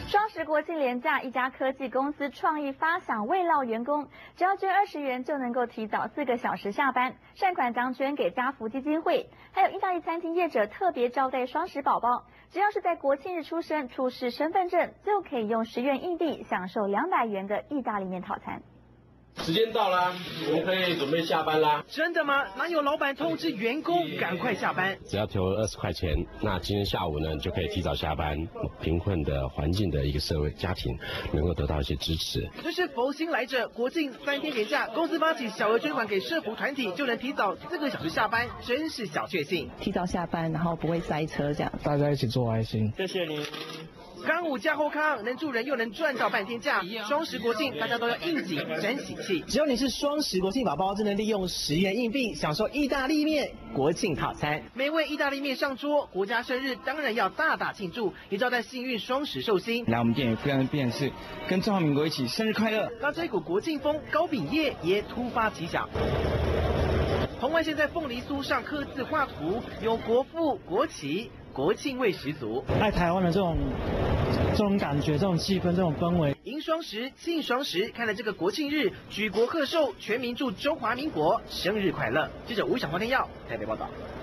双十国庆连假，一家科技公司创意发想慰劳员工，只要捐20元就能够提早4个小时下班，善款将捐给家福基金会。还有意大利餐厅业者特别招待双十宝宝，只要是在国庆日出生，出示身份证就可以用10元硬币享受200元的意大利面套餐。 时间到啦，我们可以准备下班啦。 真的吗？哪有老板通知员工赶快下班？ 只要投20块钱，那今天下午呢就可以提早下班。贫困的环境的一个社会家庭能够得到一些支持。 这是佛心来者，国庆3天连假，公司发起小额捐款给社福团体，就能提早4个小时下班，真是小确幸。 提早下班，然后不会塞车，这样大家一起做爱心。 谢谢你。 康武加厚康，能助人又能赚到半天假。双十国庆，大家都要应景真喜气。只要你是双十国庆宝宝，就能利用10元硬币享受意大利面国庆套餐。美味意大利面上桌，国家生日当然要大大庆祝，也招待幸运双十寿星。 来我们店有非常的便是跟中华民国一起生日快乐。 那这股国庆风，糕饼业也突发奇想。 红外线在凤梨酥上刻字画图，有国父、国旗，国庆味十足。 爱台湾的这种感觉、这种气氛、这种氛围。 迎双十，庆双十，看了这个国庆日，举国贺寿，全民祝中华民国生日快乐。记者吴小华、天耀台北报道。